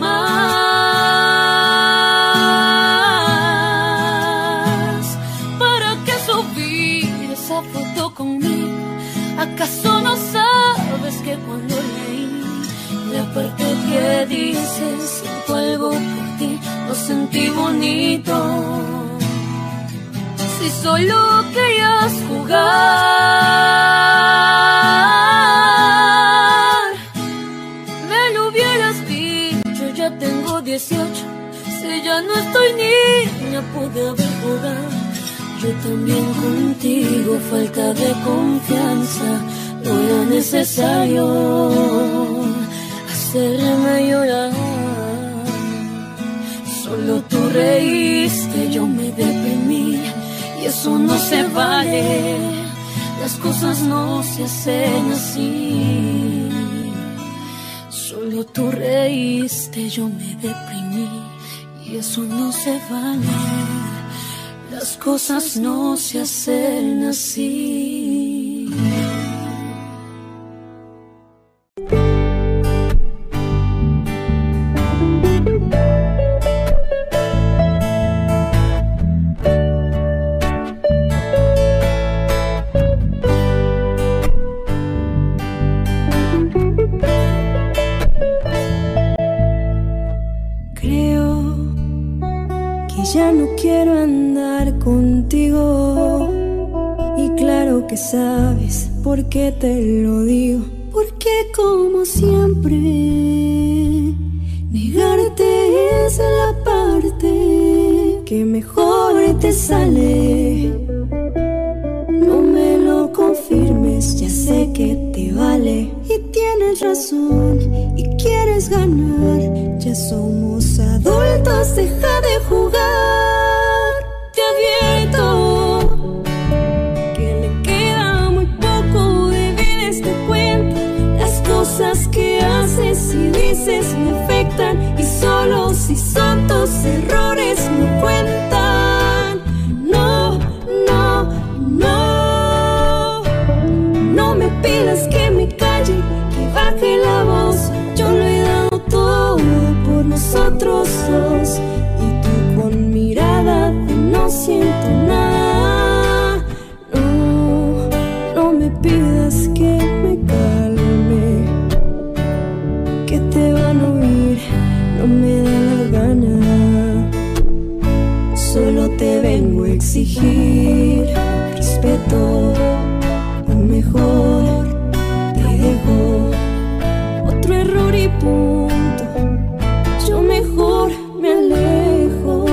E: más, ¿para qué subir esa foto conmigo? ¿Acaso no sabes que cuando leí la parte que dice siento algo por ti, lo sentí bonito? Si solo querías jugar, me lo hubieras dicho. Ya tengo 18, si ya no estoy niña, pude haber jugado. Yo también contigo, falta de confianza, no era necesario hacerme llorar. Solo tú reíste, yo me deprimí, y eso no se vale. Las cosas no se hacen así. Solo tú reíste, yo me deprimí, y eso no se vale. Las cosas no se hacen así.
F: Ya no quiero andar contigo, y claro que sabes por qué te lo digo. Porque como siempre, negarte es la parte que mejor te sale. No me lo confirmes, ya sé que te vale. Y tienes razón y quieres ganar. Ya somos adultos, deja de jugar. Te advierto que le queda muy poco de vida a este cuento. Las cosas que haces y dices me afectan, y solo si son tus errores no cuentan. No, no, no. No me pidas que me calle, que baje la voz. Yo lo he dado todo por nosotros punto. Yo mejor me alejo.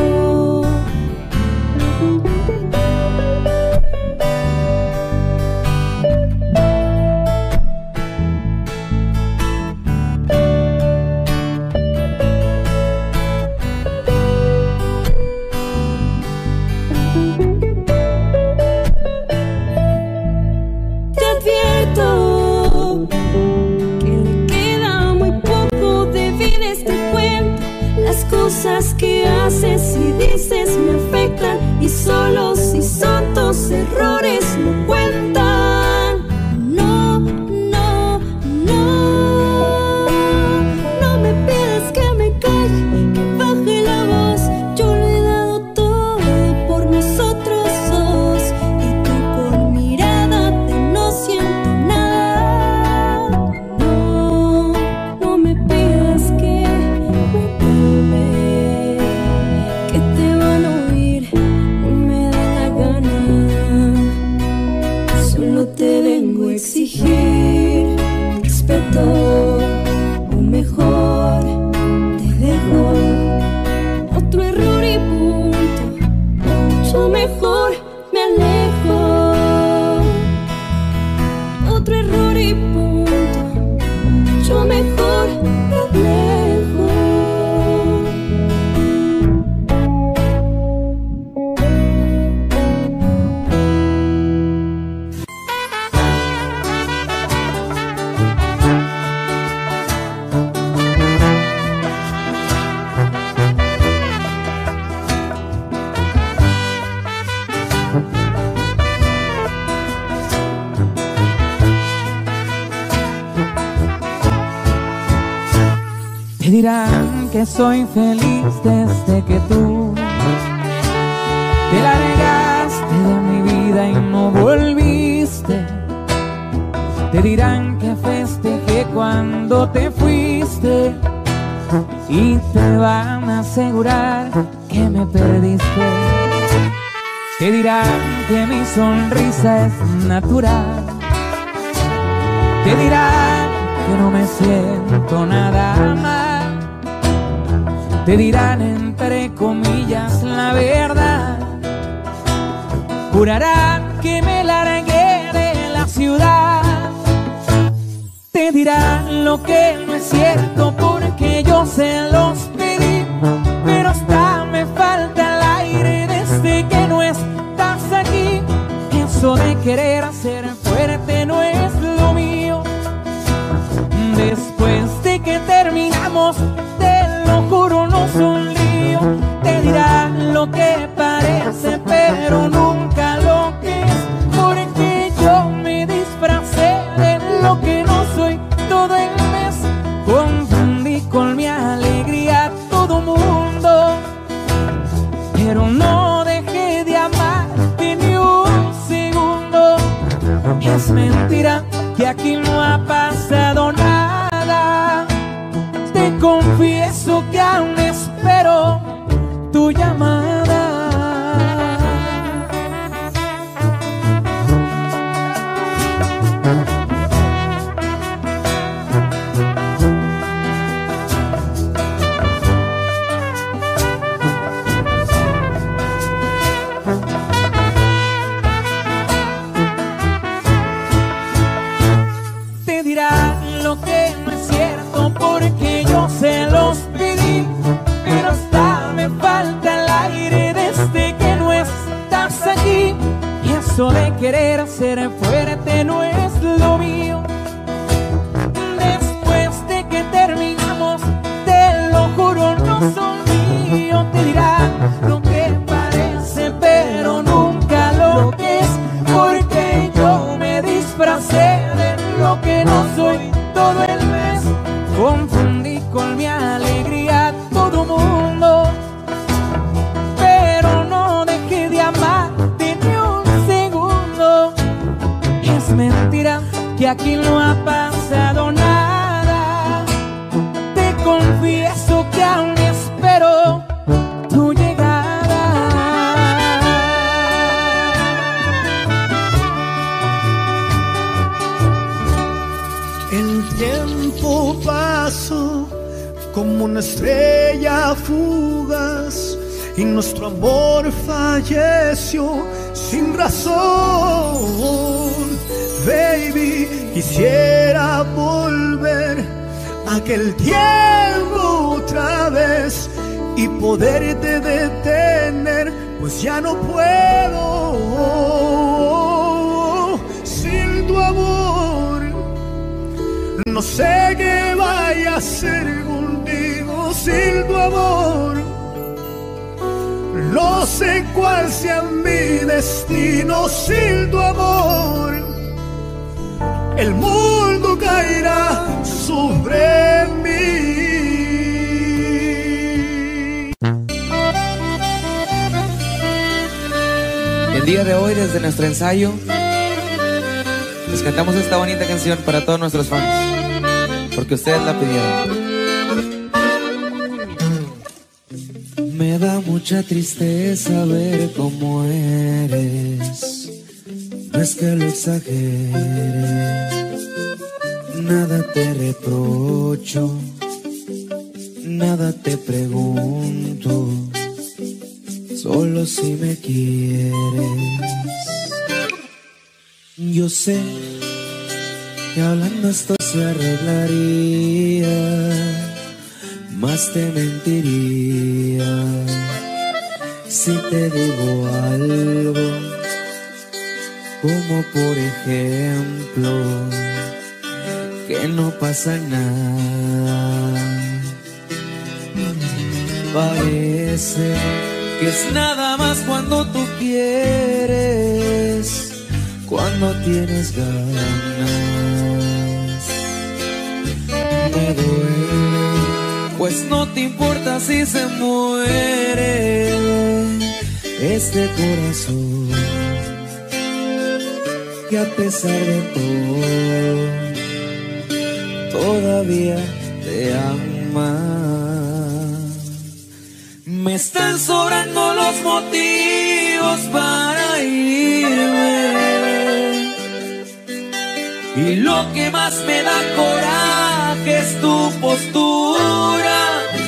F: Cosas que haces y dices me afectan, y solo si son tus errores no cuentan. No, no, no, no me pidas que me calle, que baje la voz. Yo lo he dado todo por nosotros dos, y tú con mirada de no siento nada. No, no me pidas que me calme, que te van a oír, no me da la gana. Solo te vengo a exigir respeto, o mejor te dejo. Otro error y punto. Yo mejor me alejo. Otro error y punto. Yo mejor me alejo.
B: Te dirán que soy feliz desde que tú te largaste de mi vida y no volviste. Te dirán que festejé cuando te fuiste, y te van a asegurar que me perdiste. Te dirán que mi sonrisa es natural. Te dirán que no me siento nada mal. Te dirán entre comillas la verdad. Jurarán que me largué de la ciudad. Te dirán lo que no es cierto porque yo se los pedí, pero hasta me falta el aire desde que no estás aquí. Eso de querer ser fuerte no es lo mío. Después de que terminamos, te lo juro, no sonrío. Te dirán lo que parece, pero nunca lo que es, porque yo me disfracé de lo que no soy todo el mes. Confundí con mi alegría todo mundo, pero no dejé de amarte ni un segundo. Es mentira que aquí no ha pasado nada. Te confieso que aún espero tu llamada. Te dirán lo que no es cierto porque yo se los pedí, pero hasta me falta el aire desde que no estás aquí. Y eso de querer ser fuerte no es lo mío. Después de que terminamos, te lo juro, no son míos. Te dirán lo que parece, pero nunca lo que es, porque yo me disfracé de lo que no soy todo el mes. Confundí con mi alegría todo mundo, pero no dejé de amarte ni un segundo. Es mentira que aquí no ha pasado nada. Te confieso que aún espero tu llegada.
H: El tiempo pasó
D: como una estrella fugaz, y nuestro amor falleció sin razón. Baby, quisiera volver a aquel tiempo otra vez y poderte detener, pues ya no puedo sin tu amor. No sé qué vaya a hacer contigo sin tu amor. No sé cuál sea mi destino sin tu amor. El mundo caerá sobre mí.
B: El día de hoy, desde nuestro ensayo, les cantamos esta bonita canción para todos nuestros fans, porque ustedes la pidieron. Me da mucha tristeza ver cómo eres, no es que lo exageres, nada te reprocho, nada te pregunto, solo si me quieres. Yo sé que hablando esto se arreglaría, más te mentiría si te digo algo, como por ejemplo que no pasa nada. Parece que es nada más cuando tú quieres, cuando tienes ganas. Me duele, pues no te importa si se muere este corazón, que a pesar de todo todavía te ama. Me están sobrando los motivos para irme, y lo que más me da coraje es tu postura.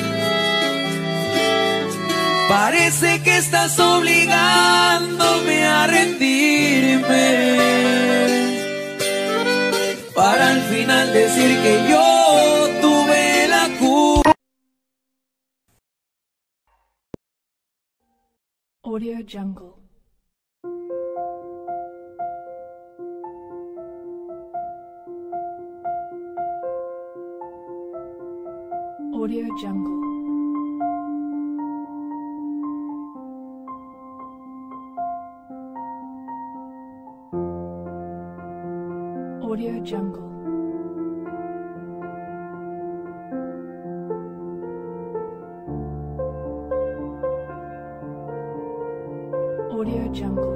B: Parece que estás obligándome a rendirme, para al final decir que yo tuve la culpa.
E: Audio Jungle. Audio Jungle. Audio Jungle. Audio Jungle.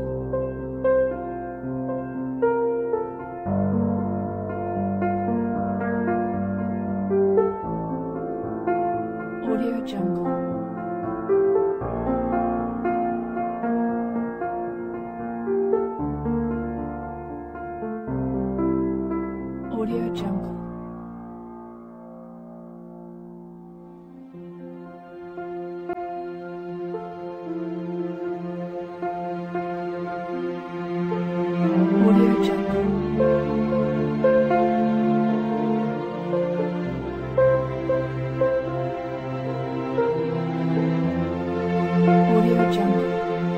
E: Audio Jungle. Audio Jungle. Audio Jungle. Audio Jungle.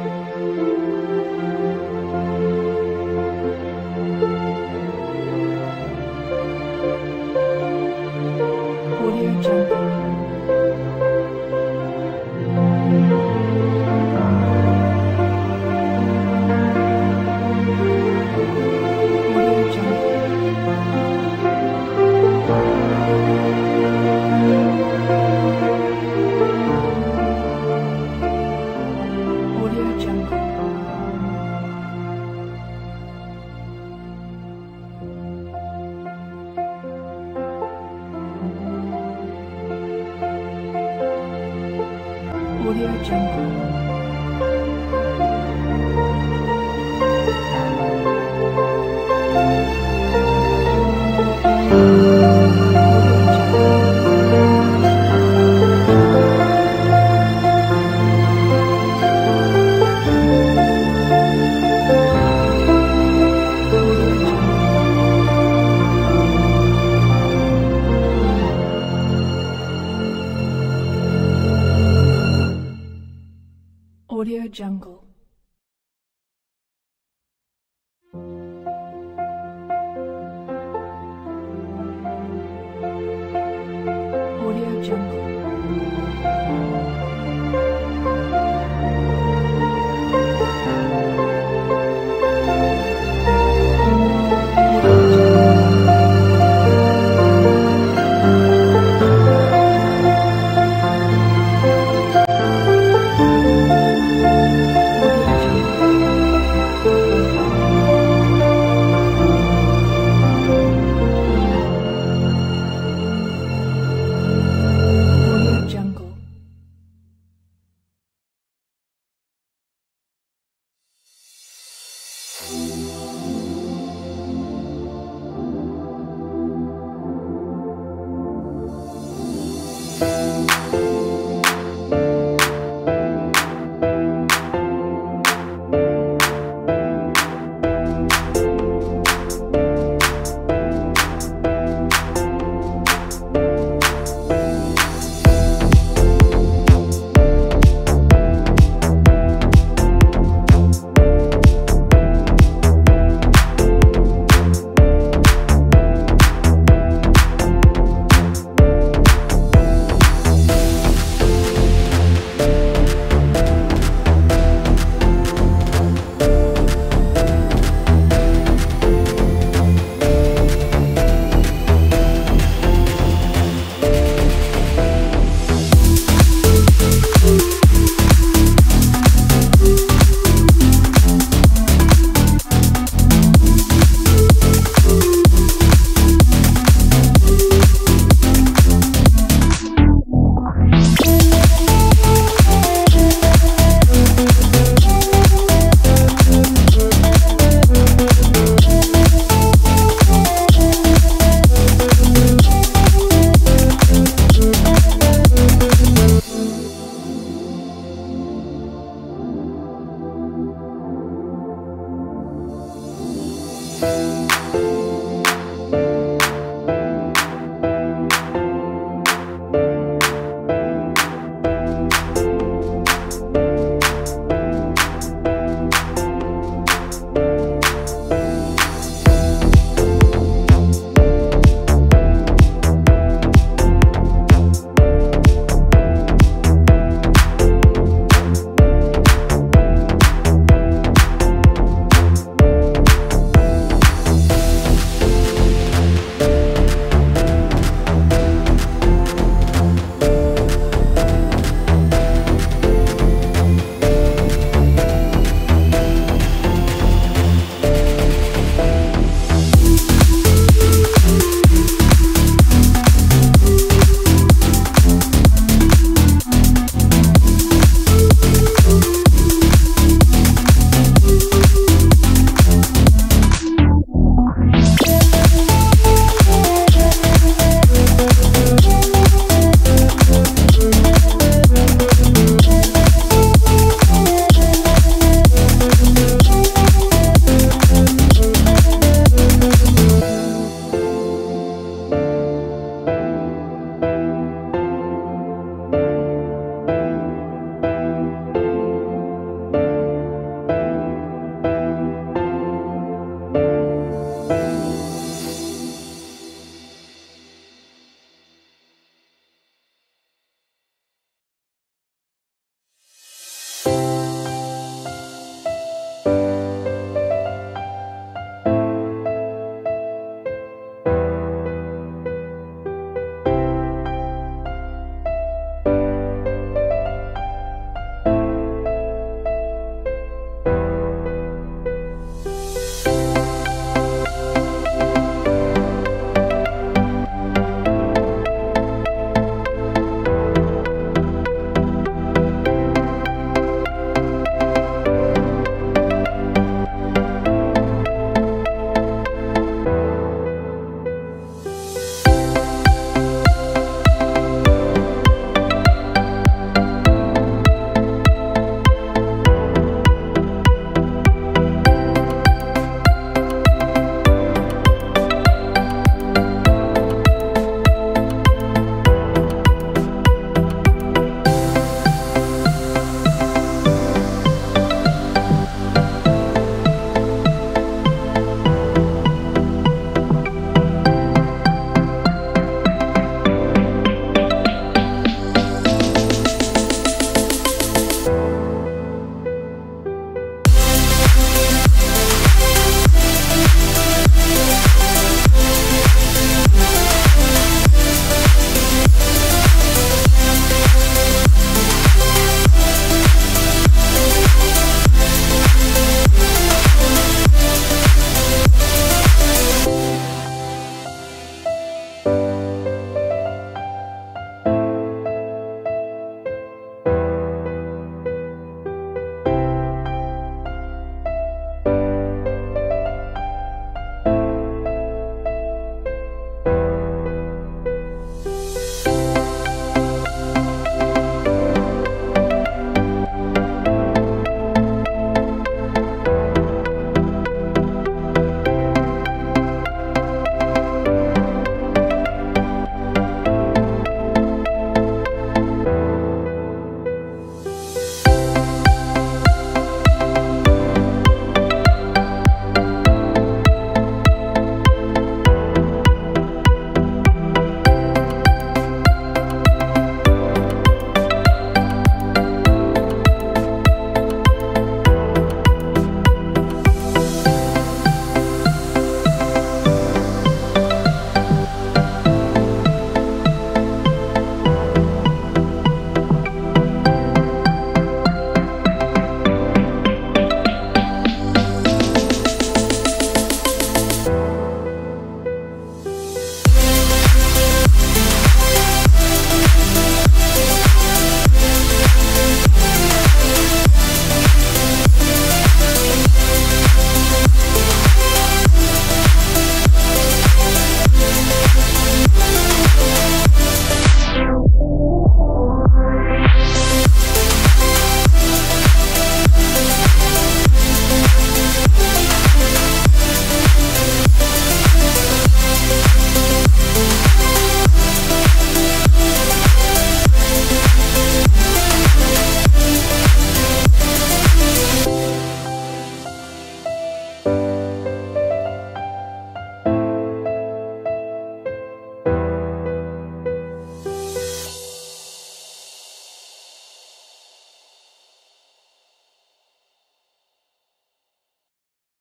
E: Audio Jungle. Audio Jungle. Audio Jungle. Jungle. Audio Jungle.